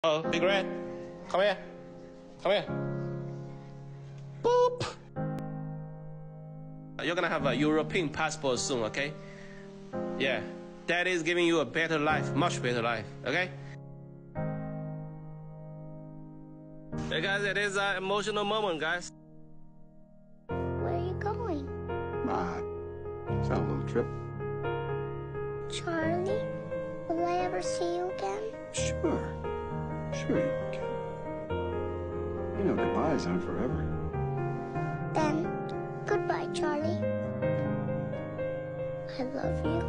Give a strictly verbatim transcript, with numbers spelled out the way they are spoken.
Oh, Big Red, come here. Come here. Boop. You're gonna have a European passport soon, okay? Yeah. That is giving you a better life, much better life, okay? Hey guys, it is an emotional moment, guys. Where are you going? Ah, it's on a little trip. Charlie, will I ever see you again? Sure. Sure you can. You know, goodbyes aren't forever. Then, goodbye, Charlie. I love you.